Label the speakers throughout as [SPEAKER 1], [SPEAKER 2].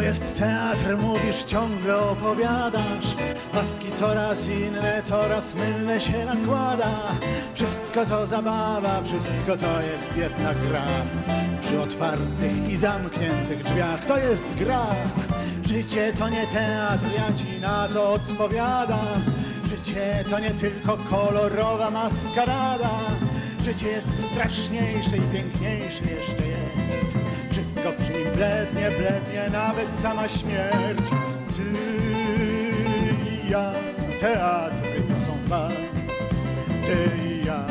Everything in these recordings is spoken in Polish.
[SPEAKER 1] jest teatr, mówisz, ciągle opowiadasz. Maski coraz inne, coraz mylne się nakłada. Wszystko to zabawa, wszystko to jest jedna gra. Przy otwartych i zamkniętych drzwiach to jest gra. Życie to nie teatr, ja ci na to odpowiadam. Życie to nie tylko kolorowa maskarada. Życie jest straszniejsze i piękniejsze jeszcze jest. Wszystko przy nim blednie, blednie, nawet sama śmierć. Ty i ja, teatry to są dwa. Ty i ja.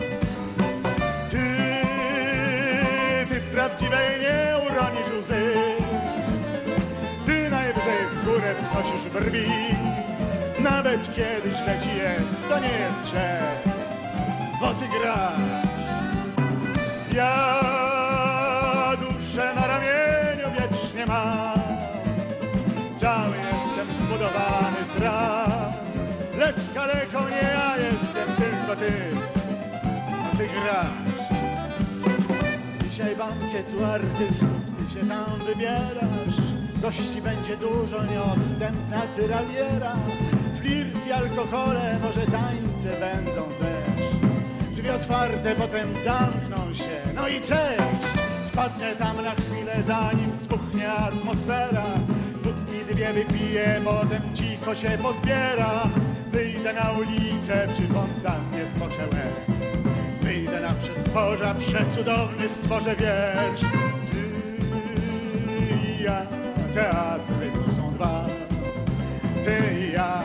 [SPEAKER 1] Ty prawdziwej nie uronisz łzy. Ty najwyżej w górę wznosisz brwi. Nawet kiedy źle ci jest, to nie jest źle, bo ty grasz. Ja duszę na ramieniu wiecznie mam. Cały jestem zbudowany z ran. Lecz kaleką nie ja jestem, tylko ty. A ty grasz. Dzisiaj bankiet u artystów, ty się tam wybierasz. Gości będzie dużo, nieodstępna tyraliera. Flirt i alkohole, może tańce będą też. Drzwi otwarte, potem zamkną się, no i cześć. Wpadnę tam na chwilę, zanim spuchnie atmosfera. Wódki dwie wypiję, potem cicho się pozbiera. Wyjdę na ulicę, przy fontannie zmoczę łeb. Wyjdę na przestworza, przecudowny stworzę wiersz. Ty i ja, teatry to są dwa. Ty i ja.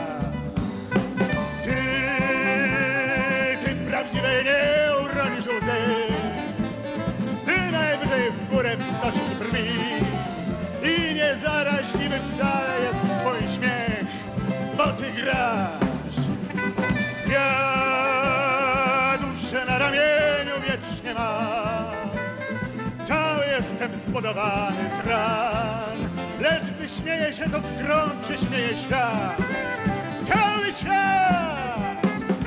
[SPEAKER 1] Ty prawdziwej nie uronisz łzy. Ty najwyżej w górę wznosisz brwi. I niezaraźliwy wcale jest twój śmiech, bo ty grasz. Ja duszę na ramieniu wiecznie mam. Cały jestem zbudowany z ran. Lecz gdy śmieje się, to w grąd się śmieje świat. Cały świat!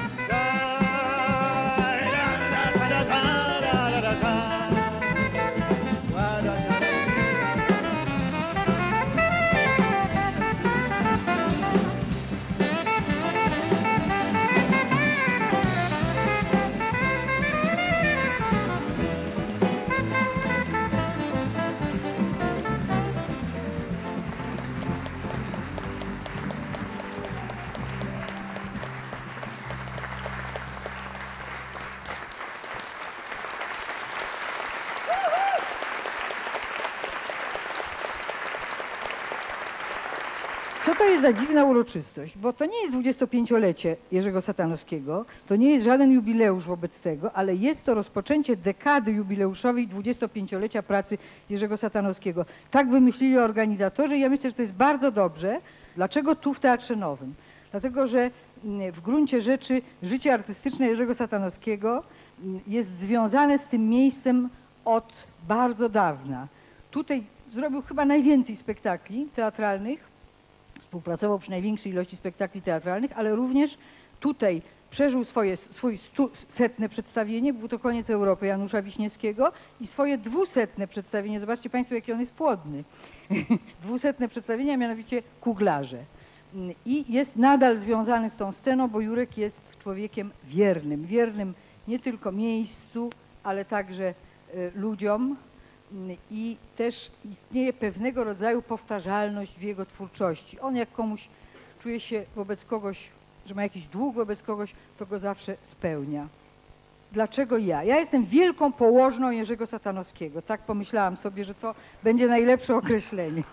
[SPEAKER 2] Co to jest za dziwna uroczystość? Bo to nie jest 25-lecie Jerzego Satanowskiego, to nie jest żaden jubileusz wobec tego, ale jest to rozpoczęcie dekady jubileuszowej 25-lecia pracy Jerzego Satanowskiego. Tak wymyślili organizatorzy i ja myślę, że to jest bardzo dobrze. Dlaczego tu w Teatrze Nowym? Dlatego, że w gruncie rzeczy życie artystyczne Jerzego Satanowskiego jest związane z tym miejscem od bardzo dawna. Tutaj zrobił chyba najwięcej spektakli teatralnych, współpracował przy największej ilości spektakli teatralnych, ale również tutaj przeżył swoje 100. przedstawienie, był to Koniec Europy Janusza Wiśniewskiego i swoje 200. przedstawienie, zobaczcie Państwo, jaki on jest płodny, 200. przedstawienie, a mianowicie Kuglarze. I jest nadal związany z tą sceną, bo Jurek jest człowiekiem wiernym nie tylko miejscu, ale także ludziom. I też istnieje pewnego rodzaju powtarzalność w jego twórczości. On jak komuś czuje się wobec kogoś, że ma jakiś dług wobec kogoś, to go zawsze spełnia. Dlaczego ja? Ja jestem wielką położną Jerzego Satanowskiego. Tak pomyślałam sobie, że to będzie najlepsze określenie.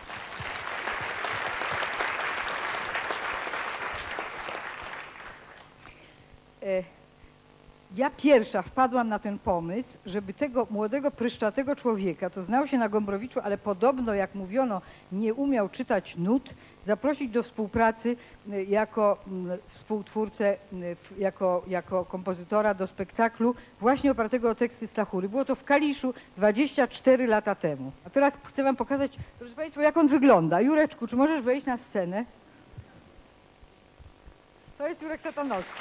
[SPEAKER 2] Ja pierwsza wpadłam na ten pomysł, żeby tego młodego, pryszczatego człowieka, to znał się na Gombrowiczu, ale podobno, jak mówiono, nie umiał czytać nut, zaprosić do współpracy jako współtwórcę, jako kompozytora do spektaklu właśnie opartego o teksty Stachury. Było to w Kaliszu 24 lata temu. A teraz chcę wam pokazać, proszę Państwa, jak on wygląda. Jureczku, czy możesz wejść na scenę? To jest Jurek Satanowski.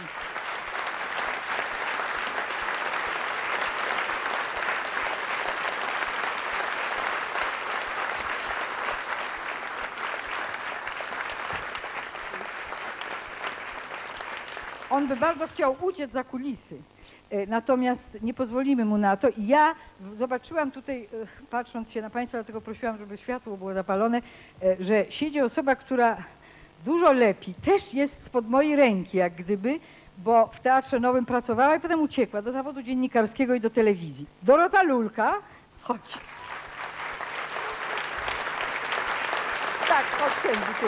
[SPEAKER 2] On by bardzo chciał uciec za kulisy. Natomiast nie pozwolimy mu na to. I ja zobaczyłam tutaj, patrząc się na Państwa, dlatego prosiłam, żeby światło było zapalone, że siedzi osoba, która dużo lepiej, też jest spod mojej ręki, jak gdyby, bo w Teatrze Nowym pracowała i potem uciekła do zawodu dziennikarskiego i do telewizji. Dorota Lulka, chodź. Tak, chodź, Kędziu, tu.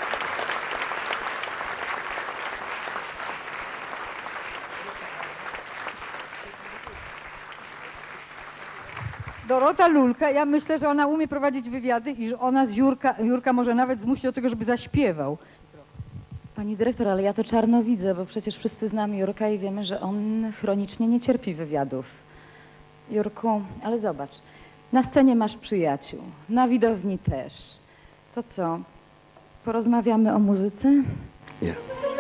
[SPEAKER 2] Dorota Lulka, ja myślę, że ona umie prowadzić wywiady i że ona z Jurka może nawet zmusić do tego, żeby zaśpiewał.
[SPEAKER 3] Pani dyrektor, ale ja to czarno widzę, bo przecież wszyscy znamy Jurka i wiemy, że on chronicznie nie cierpi wywiadów. Jurku, ale zobacz, na scenie masz przyjaciół, na widowni też. To co, porozmawiamy o muzyce?
[SPEAKER 4] Nie.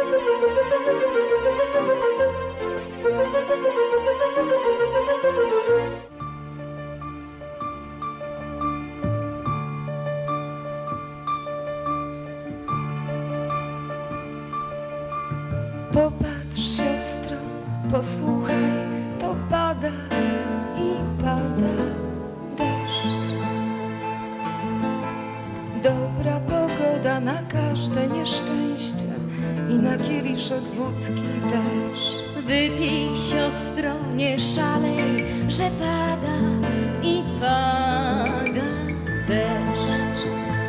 [SPEAKER 5] Popatrz, siostro, posłuchaj, to pada i pada deszcz. Dobra pogoda na każde nieszczęście i na kieliszek wódki też.
[SPEAKER 6] Wypij, siostro, nie szalej, że pada i pada deszcz.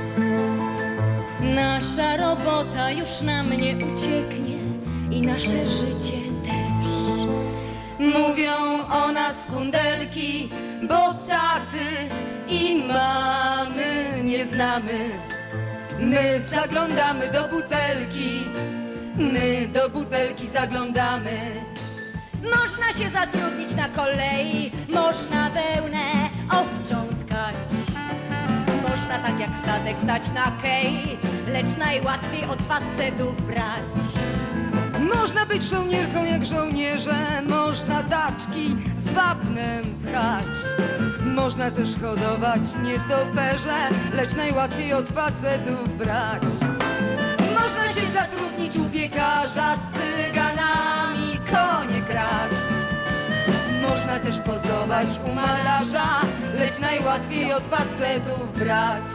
[SPEAKER 6] Nasza robota już nam nie ucieknie i nasze życie też. Mówią o nas kundelki, bo taty i mamy nie znamy. My zaglądamy do butelki, my do butelki zaglądamy. Można się zatrudnić na kolei, można wełnę owczą tkać. Można tak jak statek stać na kei, lecz najłatwiej od facetów brać.
[SPEAKER 5] Można być żołnierką jak żołnierze, można taczki z wapnem pchać. Można też hodować nietoperze, lecz najłatwiej od facetów brać. Można się zatrudnić u piekarza, z cyganami konie kraść. Można też pozować u malarza, lecz najłatwiej od facetów brać.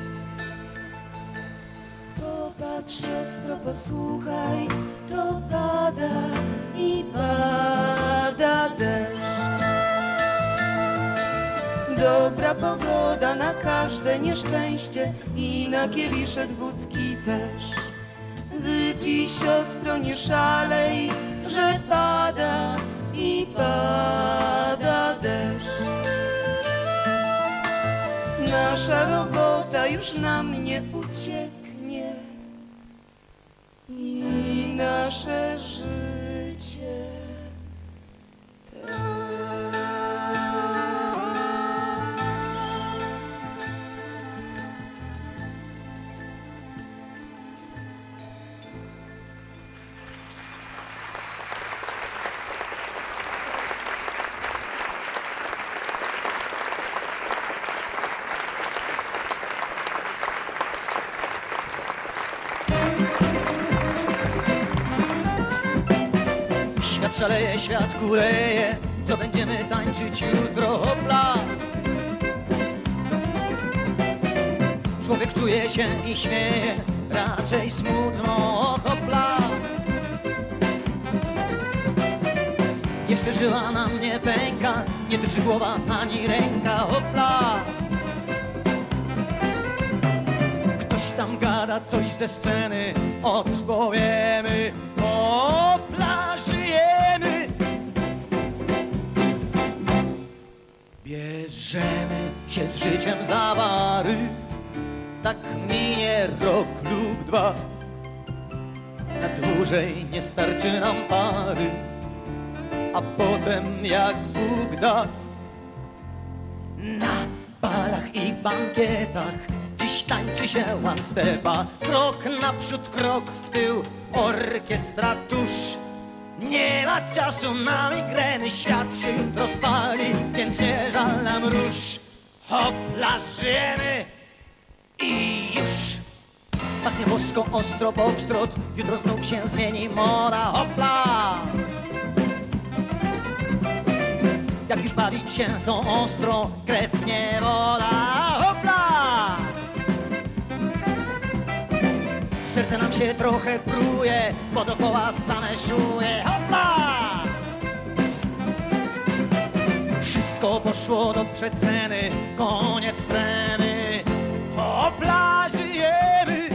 [SPEAKER 5] Popatrz, siostro, posłuchaj, to pada i pada deszcz. Dobra pogoda na każde nieszczęście i na kieliszek wódki też. Wypij, siostro, nie szalej, że pada i pada deszcz. Nasza robota już nam nie ucieknie i nasze życie też.
[SPEAKER 7] Świat szaleje, świat kuleje, co będziemy tańczyć jutro, hopla. Człowiek czuje się i śmieje, raczej smutno, hopla. Jeszcze żyła nam nie pęka, nie drży głowa ani ręka, hopla. Ktoś tam gada coś ze sceny, odpowiemy, hopla, żyjemy. Bierzemy się z życiem za wary, tak minie rok lub dwa. Na dłużej nie starczy nam pary, a potem jak Bóg da. Na balach i bankietach dziś tańczy się one stepa. Krok naprzód, krok w tył, orkiestra tuż. Nie ma czasu na migreny, świat się jutro spali, więc nie żal nam róż. Hopla, żyjemy i już. Pachnie bosko, ostro, bokstrot, jutro znów się zmieni moda, hopla! Jak już bawić się to ostro, krew nie woda, hopla! Serce nam się trochę pruje, bo dookoła same szuje, hopla! Wszystko poszło do przeceny, koniec tremy, hopla, żyjemy!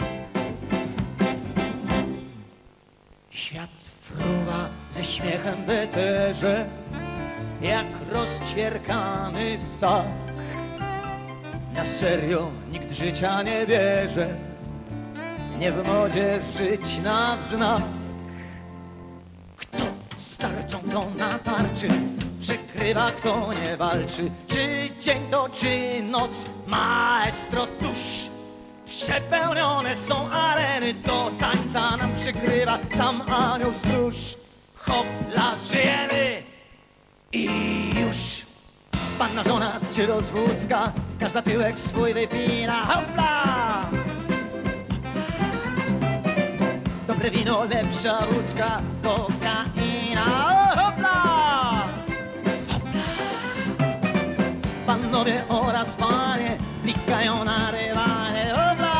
[SPEAKER 7] Świat fruwa ze śmiechem w eterze, jak rozćwierkany ptak. Na serio nikt życia nie bierze, nie w modzie żyć na wznak. Kto z tarczą, kto na tarczy, przykrywa, kto nie walczy. Czy dzień to, czy noc, maestro tuż. Przepełnione są areny, do tańca nam przykrywa sam anioł stróż. Hopla, żyjemy! I już panna żona czy rozwódzka, każda tyłek swój wypina, hopla! Dobre wino, lepsza łódzka, kokaina, hopla! Hopla! Panowie oraz panie klikają na dywanie, hopla!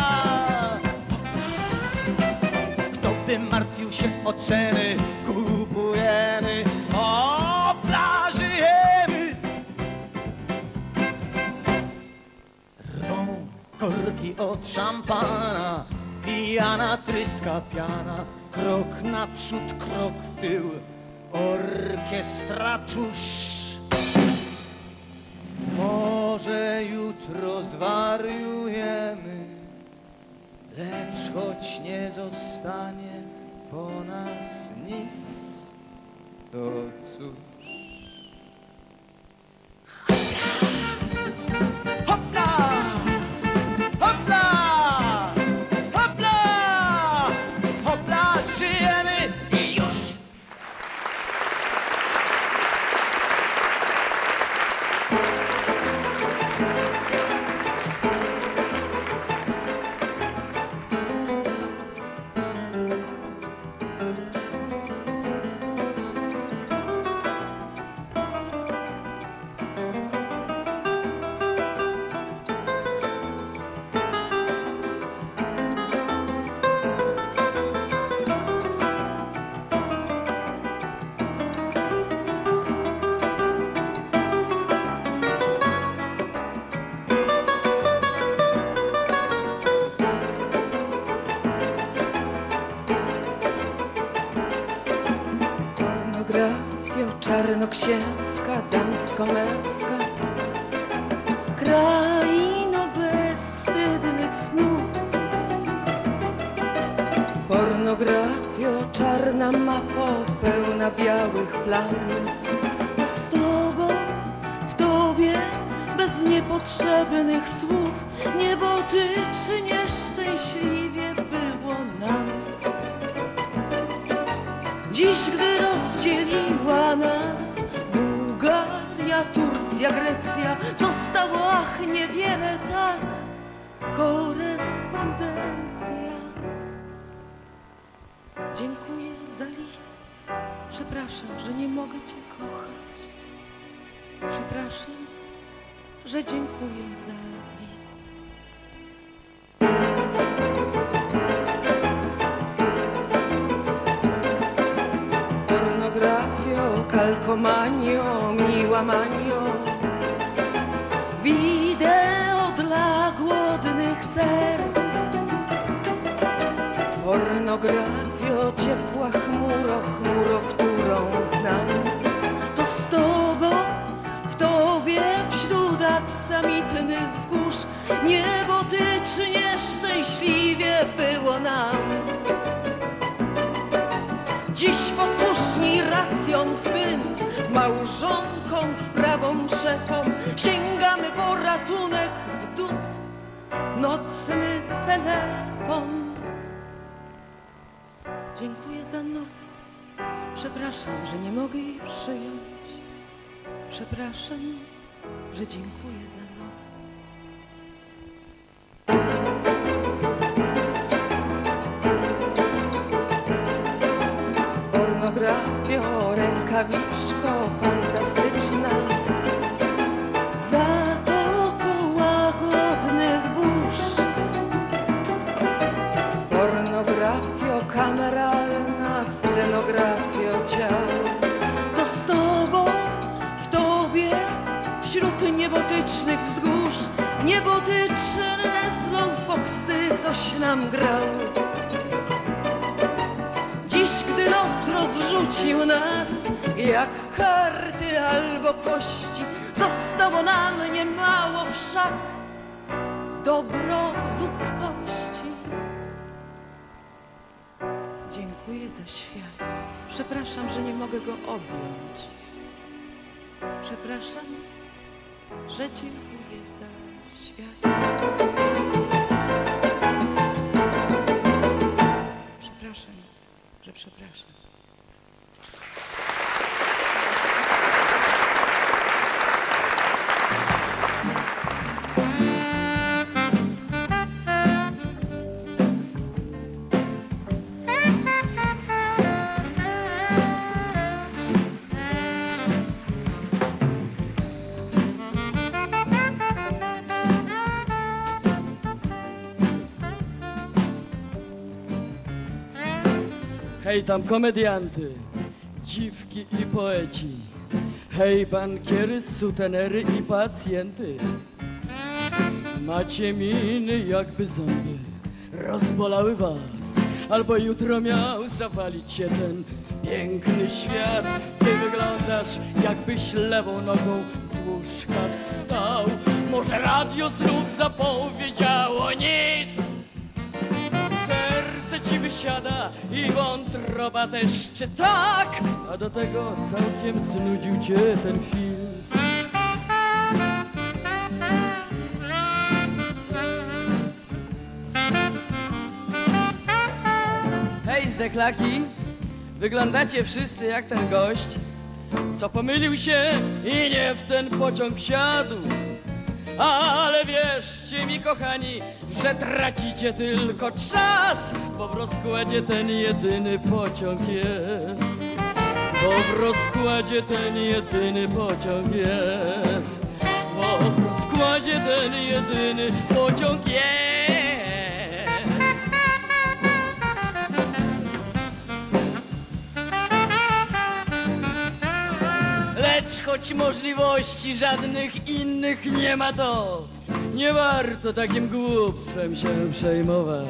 [SPEAKER 7] Kto by martwił się o ceny, kupujemy, hopla, żyjemy! Rwą korki od szampana, pijana tryska piana, krok naprzód, krok w tył, orkiestra tuż. Może jutro zwariujemy, lecz choć nie zostanie po nas nic, to cóż. Hopla! Hopla! Hopla! Hopla! Żyjemy i już!
[SPEAKER 5] Pornografia czarnoksięska, damsko-męska, kraino bezwstydnych snów. Pornografio, czarna mapo, pełna białych plam. A z tobą, w tobie, bez niepotrzebnych słów, niebo tyczy nieszczęśliwie było nam. Dziś, gdy rozdzieliła nas Bułgaria, Turcja, Grecja, zostało ach niewiele, tak, korespondencja. Dziękuję za list, przepraszam, że nie mogę cię kochać. Przepraszam, że dziękuję za list. Pornografio, kalkomanio, miła manio, wideo dla głodnych serc. Pornografio, ciepła chmuro, chmuro, którą znam. To z tobą, w tobie, wśród aksamitnych wzgórz, niebo tyczy nieszczęśliwie było nam. Dziś posłuszni racjom swym, małżonkom, sprawom, szefom, sięgamy po ratunek wdów, nocny telefon. Dziękuję za noc, przepraszam, że nie mogę jej przyjąć. Przepraszam, że dziękuję za noc.
[SPEAKER 4] rękawiczko fantastyczna, zatoką łagodnych burz. Pornografio kameralna, scenografio ciał, to z tobą, w tobie, wśród niebotycznych wzgórz, niebotyczne slowfoxy ktoś nam grał. Dziś, gdy los rozrzucił nas, jak karty albo kości, zostało nam niemało wszak dobro ludzkości. Dziękuję za świat. Przepraszam, że nie mogę go objąć. Przepraszam, że dziękuję za świat. Przepraszam, że przepraszam.
[SPEAKER 8] Hej tam komedianty, dziwki i poeci, hej bankiery, sutenery i pacjenty. Macie miny jakby zombie rozbolały was, albo jutro miał zawalić się ten piękny świat. Ty wyglądasz jakbyś lewą nogą z łóżka wstał. Może radio znów zapowiedziało nic. Serce ci wysiada i wątroba też, czy tak? A do tego całkiem znudził cię ten film. Hej zdeklaki, wyglądacie wszyscy jak ten gość, co pomylił się i nie w ten pociąg wsiadł. Ale wierzcie mi, kochani, że tracicie tylko czas, bo w rozkładzie ten jedyny pociąg jest. Bo w rozkładzie ten jedyny pociąg jest. Bo w rozkładzie ten jedyny pociąg jest. Lecz choć możliwości żadnych innych nie ma, to nie warto takim głupstwem się przejmować.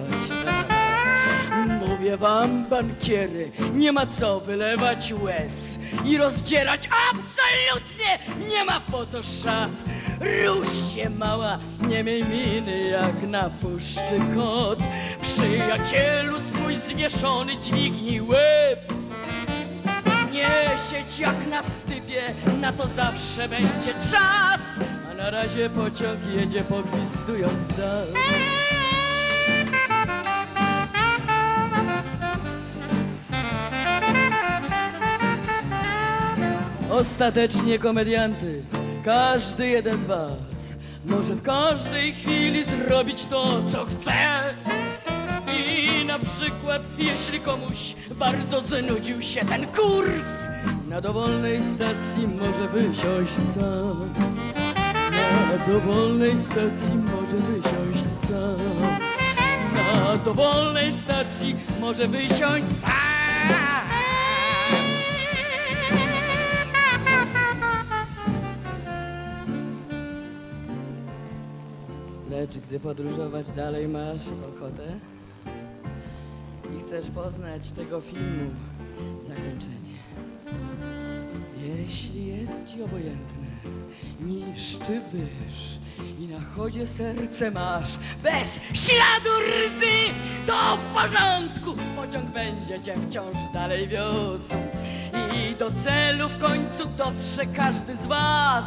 [SPEAKER 8] Mówię wam, bankiery, nie ma co wylewać łez i rozdzierać, absolutnie nie ma po co szat. Rusz się, mała, nie miej miny jak na puszczy kot. Przyjacielu, swój zwieszony dźwignij łeb. Nie siedź jak na stypie, na to zawsze będzie czas. A na razie pociąg jedzie pogwizdując w dal. Ostatecznie komedianty, każdy jeden z was może w każdej chwili zrobić to, co chce. I na przykład, jeśli komuś bardzo znudził się ten kurs, na dowolnej stacji może wysiąść sam. Na dowolnej stacji może wysiąść sam. Na dowolnej stacji może wysiąść sam. Lecz gdy podróżować dalej masz ochotę i chcesz poznać tego filmu zakończenie, jeśli jest ci obojętne, niszczy wyż i na chodzie serce masz bez śladu rdzy, to w porządku, pociąg będzie cię wciąż dalej wiózł i do celu w końcu dotrze każdy z was.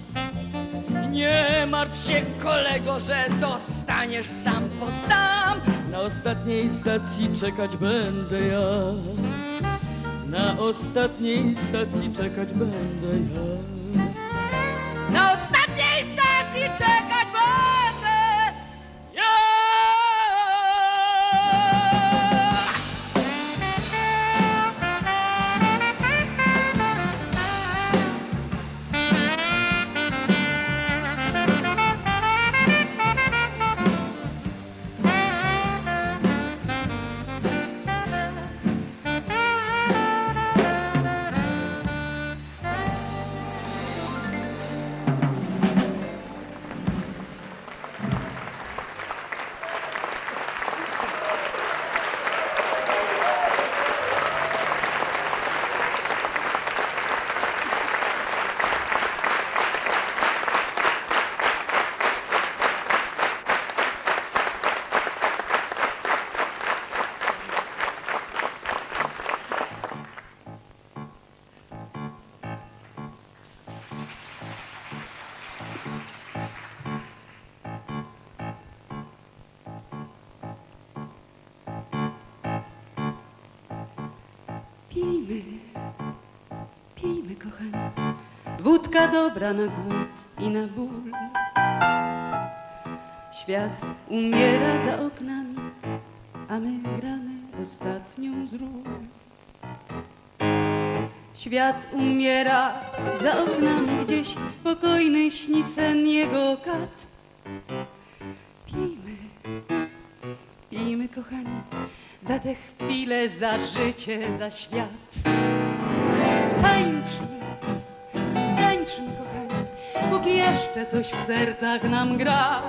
[SPEAKER 8] Nie martw się, kolego, że zostaniesz sam, bo tam na ostatniej stacji czekać będę ja. Na ostatniej stacji czekać będę ja. Na ostatniej stacji czekać będę ja.
[SPEAKER 5] Pijmy, pijmy, kochani, wódka dobra na głód i na ból. Świat umiera za oknami, a my gramy ostatnią z ról. Świat umiera za oknami, gdzieś spokojny śni sen jego kat. Pijmy, pijmy, kochani, za te chwile, za życie, za świat. Tańczmy, tańczmy, kochani, póki jeszcze coś w sercach nam gra.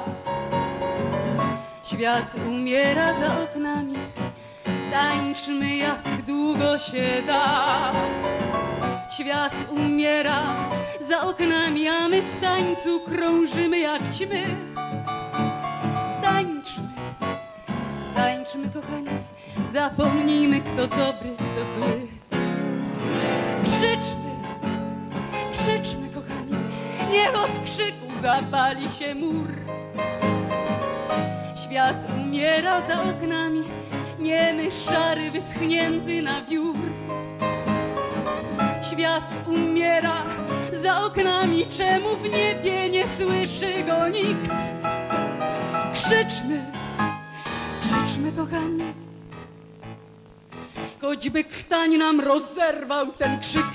[SPEAKER 5] Świat umiera za oknami, tańczmy jak długo się da. Świat umiera za oknami, a my w tańcu krążymy jak ćmy. Tańczmy, tańczmy, kochani, zapomnijmy, kto dobry, kto zły. Krzyczmy, krzyczmy, kochani, niech od krzyku zapali się mur. Świat umiera za oknami, niemy, szary, wyschnięty na wiór. Świat umiera za oknami, czemu w niebie nie słyszy go nikt? Krzyczmy, krzyczmy, kochani, choćby krtań nam rozerwał ten krzyk.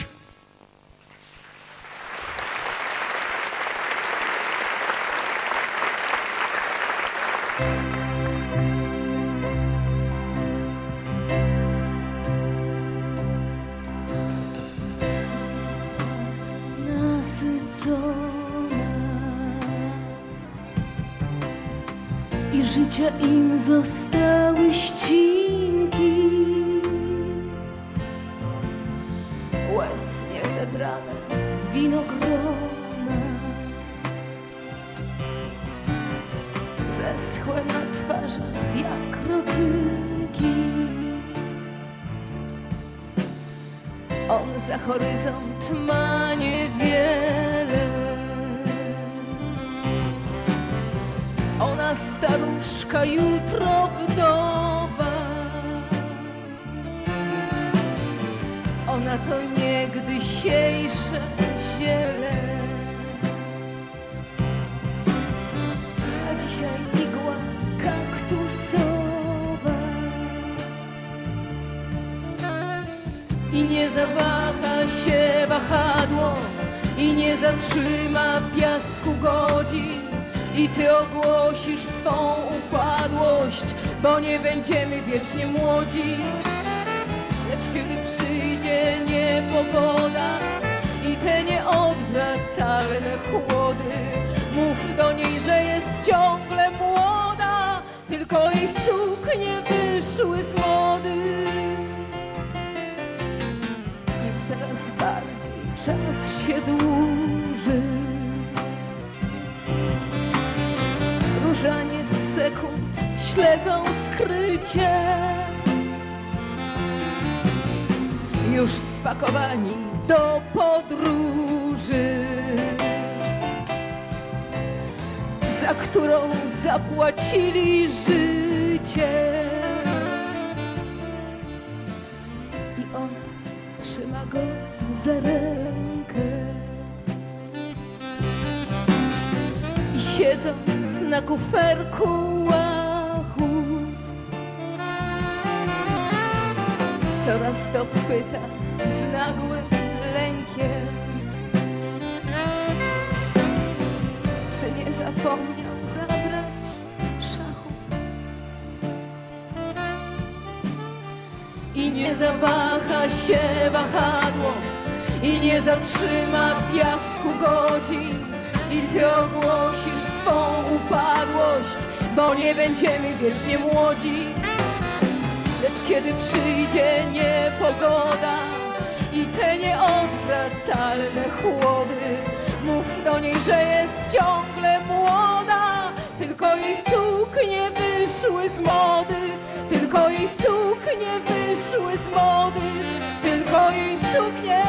[SPEAKER 6] I życia im zostały ścinki, łez niezebrane winogrona, zeschłe na twarzach jak rodzynki. On za horyzont ma niewiele, ona staruszka, jutro wdowa. Ona to niegdysiejsze ziele, a dzisiaj igła kaktusowa. I nie zawaha się wahadło, i nie zatrzyma piasku godzin. I ty ogłosisz swą upadłość, bo nie będziemy wiecznie młodzi. Lecz kiedy przyjdzie niepogoda i te nieodwracalne chłody, mów do niej, że jest ciągle młoda, tylko jej suknie wyszły z mody. Im teraz bardziej czas się dłuży, różaniec sekund śledzą skrycie. Już spakowani do podróży, za którą zapłacili życie. I ona trzyma go za rękę i siedząc na kuferku łachu, coraz to pyta z nagłym lękiem, czy nie zapomniał zabrać szachów. I nie zawaha się wahadło, i nie zatrzyma piasku godzin. I ty ogłosisz swą upadłość, bo nie będziemy wiecznie młodzi. Lecz kiedy przyjdzie niepogoda i te nieodwracalne chłody, mów do niej, że jest ciągle młoda, tylko jej suknie wyszły z mody, tylko jej suknie wyszły z mody, tylko jej suknie.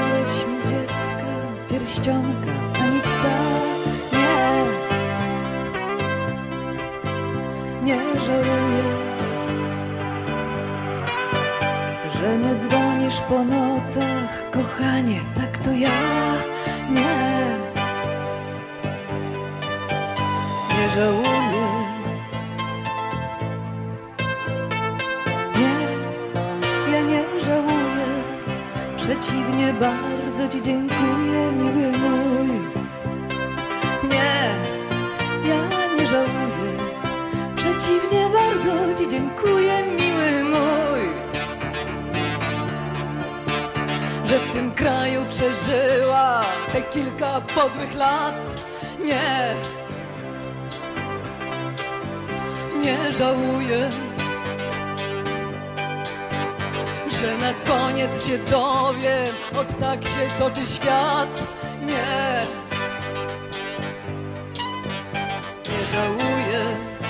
[SPEAKER 3] dałeś mi dziecka, pierścionka, ani psa. Nie żałuję, że nie dzwonisz po nocach, kochanie, tak to ja. Nie żałuję. Ja nie żałuję. Przeciwnie, bardzo ci dziękuję, miły mój. Ja nie żałuję. Przeciwnie, bardzo ci dziękuję, miły mój, że w tym kraju przeżyła te kilka podłych lat. Nie żałuję, że na koniec się dowiem, od tak się toczy świat. Nie żałuję.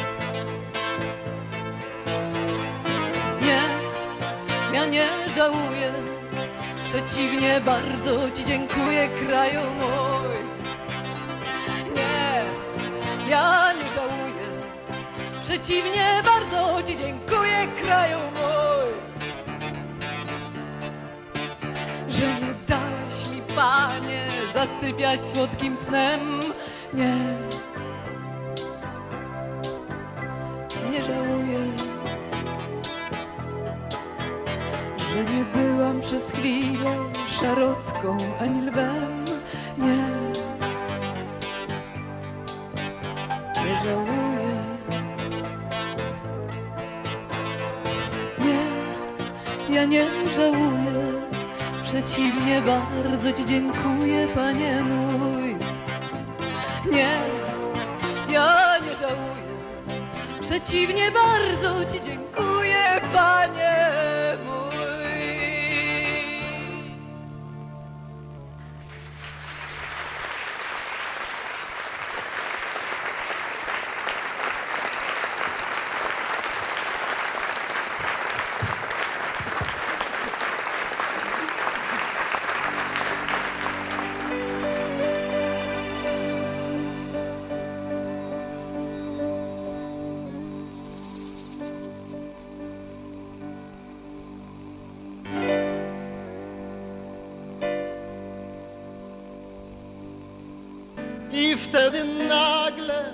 [SPEAKER 3] Ja nie żałuję. Przeciwnie, bardzo ci dziękuję, kraju mój. Ja nie żałuję. Przeciwnie, bardzo ci dziękuję, kraju mój, że nie dałeś mi, Panie, zasypiać słodkim snem. Nie żałuję, że nie byłam przez chwilę szarotką ani lwem. Nie żałuję. Ja nie żałuję. Przeciwnie, bardzo ci dziękuję, Panie mój. Ja nie żałuję. Przeciwnie, bardzo ci dziękuję, Panie mój.
[SPEAKER 7] I wtedy nagle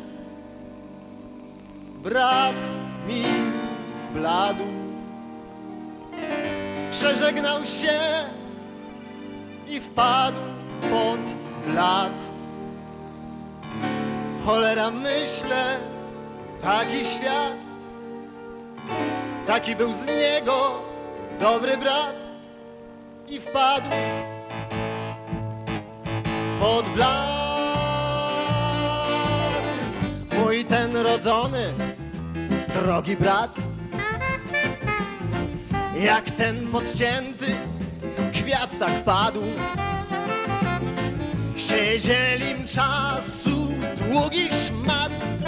[SPEAKER 7] brat mi zbladł, przeżegnał się i wpadł pod blat. Cholera, myślę, taki świat, taki był z niego dobry brat i wpadł pod blat. Mój ten rodzony, drogi brat, jak ten podcięty kwiat tak padł. Siedzieli czasu długich szmat,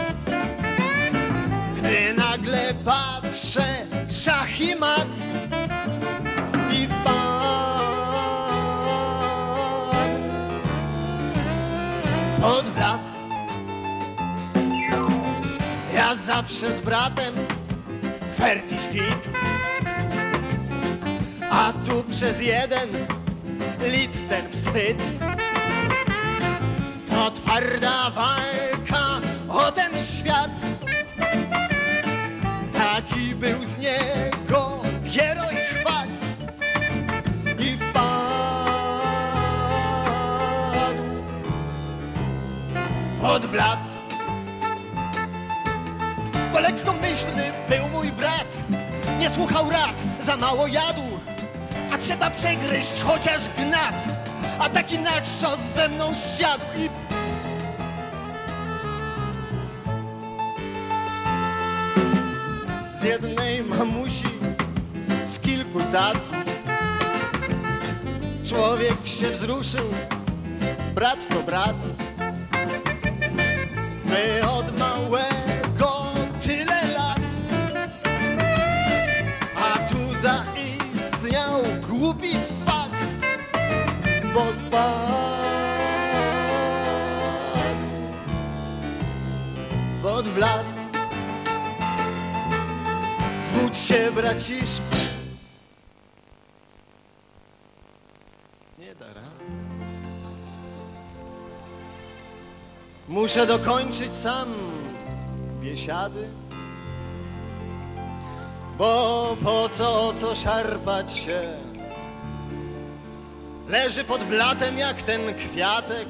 [SPEAKER 7] gdy nagle patrzę, szach i mat i wpadł pod blat. Ja zawsze z bratem fertisz git, a tu przez 1 litr ten wstyd. To twarda walka o ten świat, taki był z niego heroj chwat i wpadł pod blat. Bo lekkomyślny był mój brat, nie słuchał rad, za mało jadł, a trzeba przegryźć chociaż gnat, a taki naczczos ze mną siadł i z jednej mamusi, z kilku tat człowiek się wzruszył, brat to brat, by od małego tyle lat, a tu zaistniał głupi fakt
[SPEAKER 9] Od blat. Zbudź się, braciszku. Nie da rady. Muszę dokończyć sam biesiady, bo po co szarpać się? Leży pod blatem jak ten kwiatek.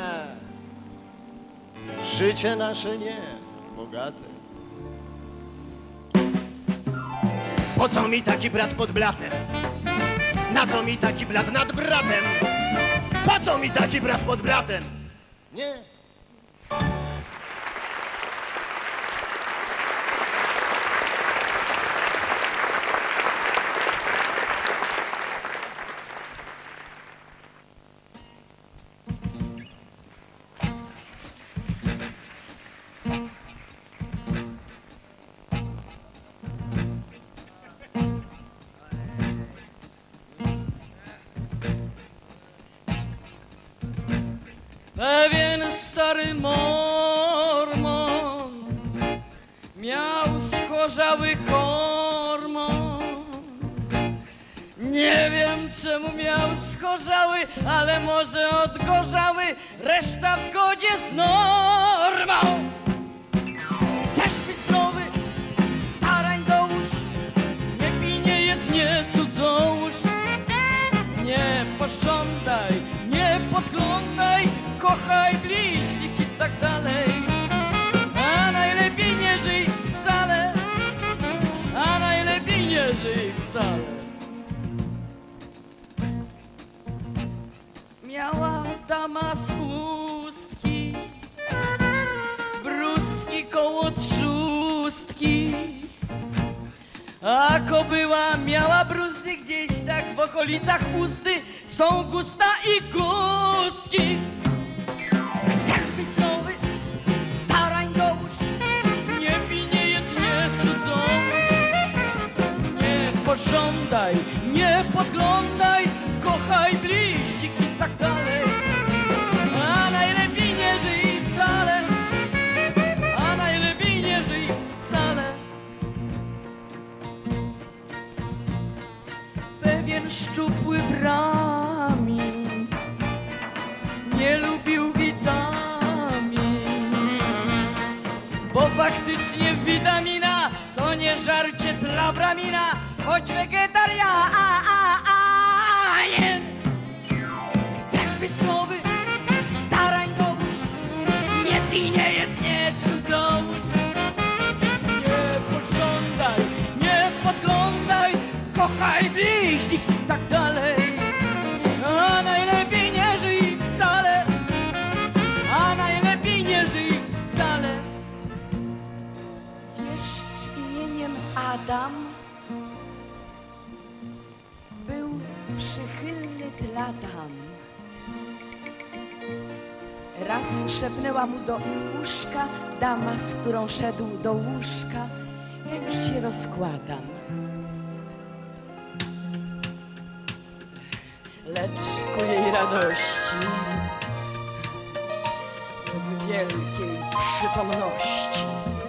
[SPEAKER 9] Życie nasze nie bogate. Po co mi taki brat pod blatem? Na co mi taki blat nad bratem? Po co mi taki brat pod blatem? Nie.
[SPEAKER 8] Pewien stary mormon miał schorzały hormon. Nie wiem czemu miał schorzały, ale może odgorzały, reszta w zgodzie z normą. Chcesz być zdrowy, starań dołóż, nie pij, nie jedz, nie cudzołóż. Nie pożądaj, nie podglądaj, kochaj bliźnich i tak dalej. A najlepiej nie żyj wcale, a najlepiej nie żyj wcale. Miała dama z chustki, brustki koło trzustki, a kobyła miała bruzdy gdzieś tak w okolicach usty, są gusta i gustki. Chcesz być zdrowy, starań dołóż, nie pij, nie jedz, nie cudzołóż. Nie pożądaj, nie podglądaj, kochaj bliźnich i tak dalej. A najlepiej nie żyj wcale, a najlepiej nie żyj wcale. Pewien szczupły bramin nie lubił witamin, bo faktycznie witamina to nie żarcie dla bramina, choć wegetarianin. Chcesz być zdrowy, starań dołóż, nie pij, nie jedz, nie cudzołóż. Nie pożądaj, nie podglądaj, kochaj bliźnich i tak dalej. A najlepiej nie żyj wcale, a najlepiej nie żyj wcale.
[SPEAKER 10] Wieszcz imieniem Adam był przychylny dla dam. Raz szepnęła mu do uszka dama, z którą szedł do łóżka: ja już się rozkładam.
[SPEAKER 8] Lecz ku jej radości, w wielkiej przytomności,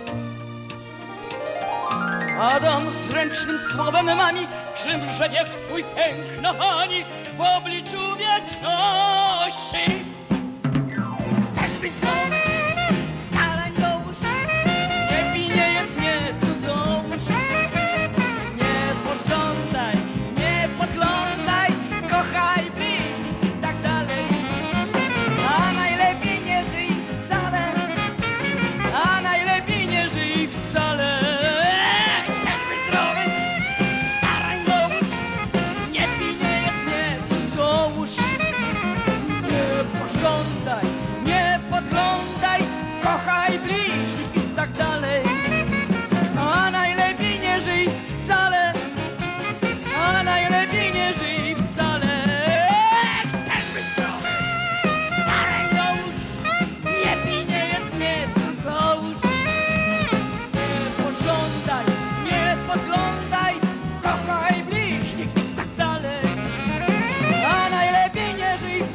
[SPEAKER 8] Adam zręcznym słowem mami, czymże niech twój piękna pani w obliczu wieczności. Chcesz być zdrowy, starań dołóż, nie pij, nie jedz, nie cudzołóż. Nie pożądaj, nie podglądaj, kochaj bliźnich i tak dalej. A najlepiej nie żyj wcale, a najlepiej nie żyj wcale. Chcesz być zdrowy, starań dołóż, nie pij, nie jedz, nie cudzołóż. Nie pożądaj, nie podglądaj, kochaj bliźnich i tak dalej. A najlepiej nie żyj wcale, a najlepiej nie żyj wcale. Chcesz być zdrowy, starań dołóż, nie pij, nie jedz, nie cudzołóż. Nie pożądaj, nie podglądaj, kochaj bliźnich i tak dalej. A najlepiej nie żyj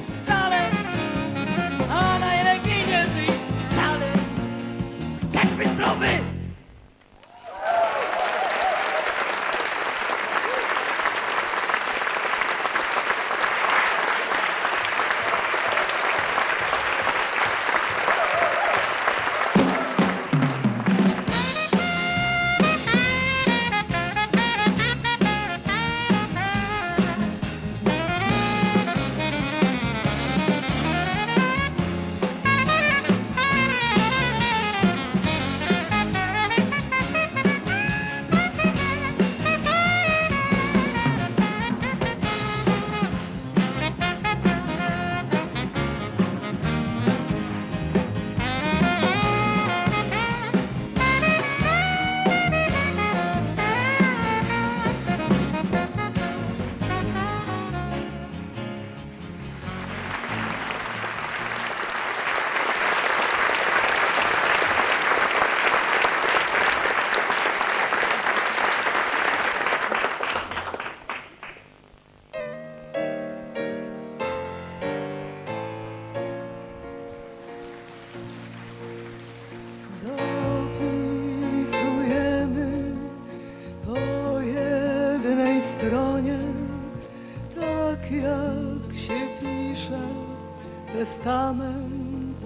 [SPEAKER 7] testament.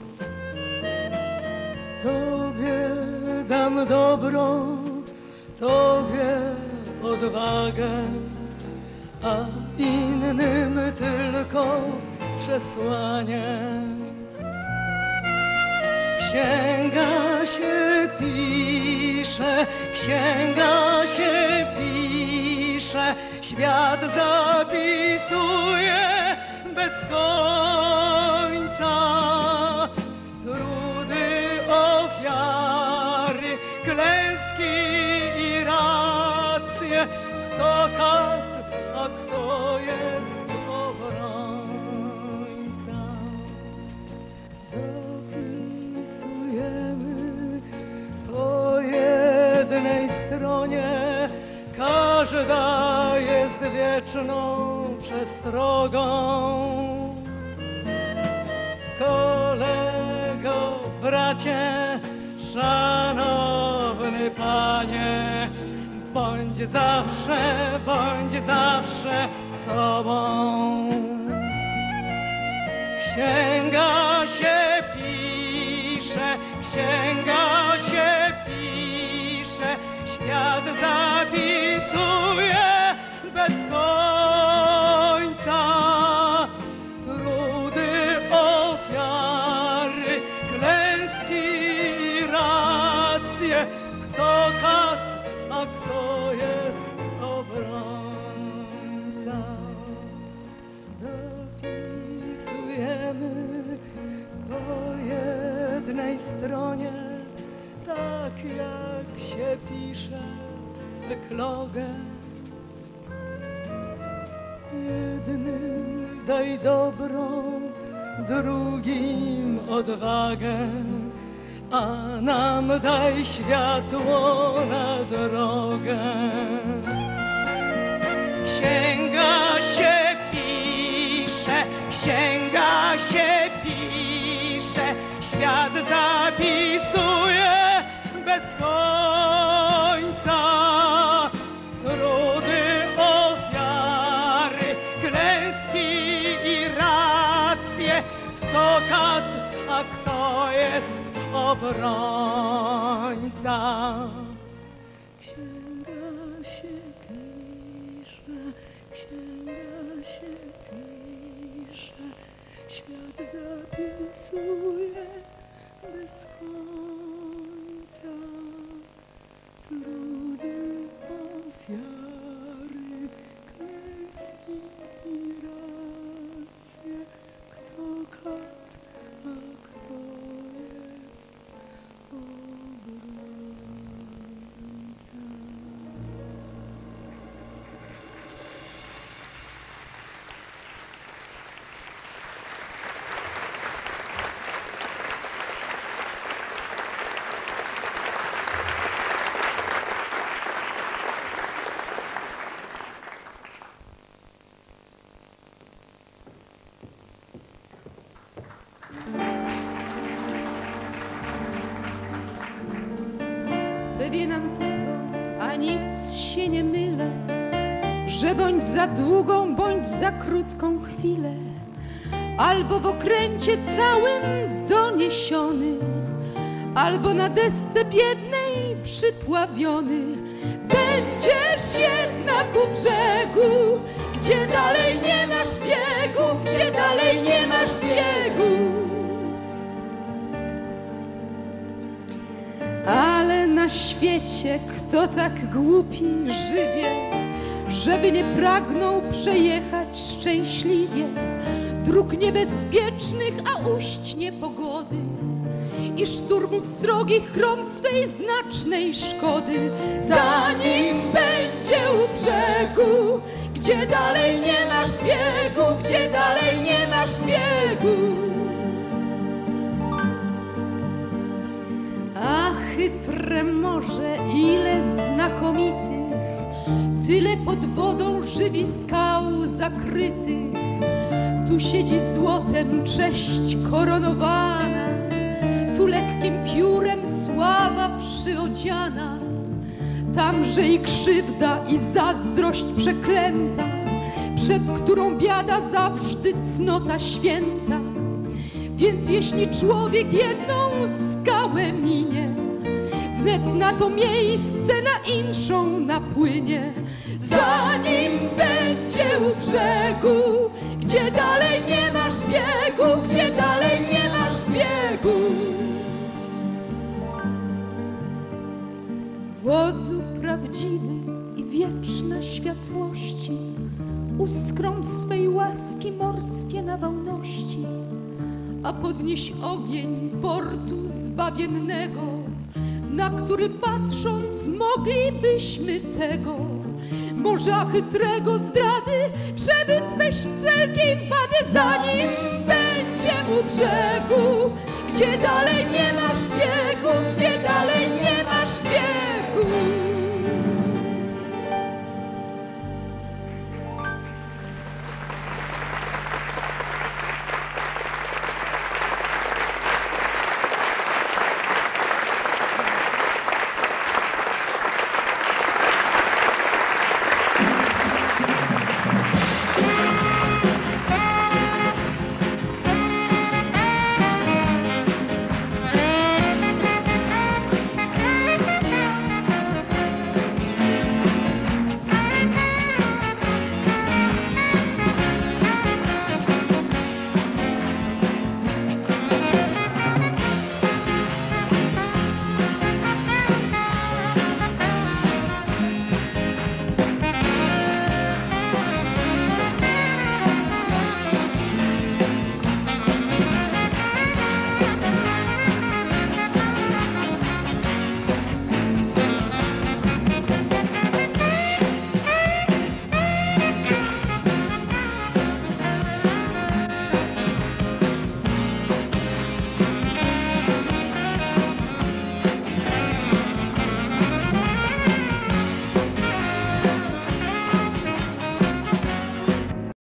[SPEAKER 7] Tobie dam dobro, Tobie odwagę, a innym tylko przesłanie. Księga się pisze, księga się pisze, świat zapisuje bez końca. Trudy, ofiary, klęski i racje, kto kat, a kto jest obrońca. Dopisujemy po jednej stronie, każda jest wieczną przestrogą. Kolego, bracie, szanowny panie, bądź zawsze sobą. Księga się pisze, księga się pisze, świat zapisuje bez końca. Trudy, ofiary, klęski i racje, kto kat, a kto jest obrońca. Dopisujemy po jednej stronie, tak jak się pisze eklogę. Jednym daj dobro, drugim odwagę, a nam daj światło na drogę. Księga się pisze, księga się pisze, świat zapisuje bez końca. Trudy, ofiary, klęski i racje, kto kat, a kto jest obrońca. Księga się pisze, księga się pisze, świat zapisuje bez końca. Trudy, ofiary, klęski i racje, kto kat, a kto jest obrońca.
[SPEAKER 5] Wywienam tego, a nic się nie mylę, że bądź za długą, bądź za krótką chwilę, albo w okręcie całym doniesiony, albo na desce biednej przypławiony, będziesz jednak u brzegu, gdzie dalej nie masz biegu, gdzie dalej nie masz biegu. Ale na świecie kto tak głupi żywie, żeby nie pragnął przejechać szczęśliwie dróg niebezpiecznych, a ujść niepogody i szturmów srogich chrom swej znacznej szkody, zanim będzie u brzegu, gdzie dalej nie masz biegu, gdzie dalej nie masz biegu. A chytre morze, ile znakomitych, tyle pod wodą żywi skał zakrytych. Tu siedzi złotem cześć koronowana, tu lekkim piórem sława przyodziana. Tamże i krzywda i zazdrość przeklęta, przed którą biada zawsze cnota święta.
[SPEAKER 11] Więc jeśli człowiek jedną skałę minie, wnet na to miejsce na inszą napłynie. Zanim będzie u brzegu, gdzie dalej nie masz biegu, gdzie dalej nie masz biegu. Wodzu prawdziwy i wieczna światłości, uskrą swej łaski morskie nawałności, a podnieś ogień portu zbawiennego, na który patrząc moglibyśmy tego morza chytrego zdrady przebyć bez wszelkiej wady. Zanim będzie u brzegu, gdzie dalej nie masz biegu, gdzie dalej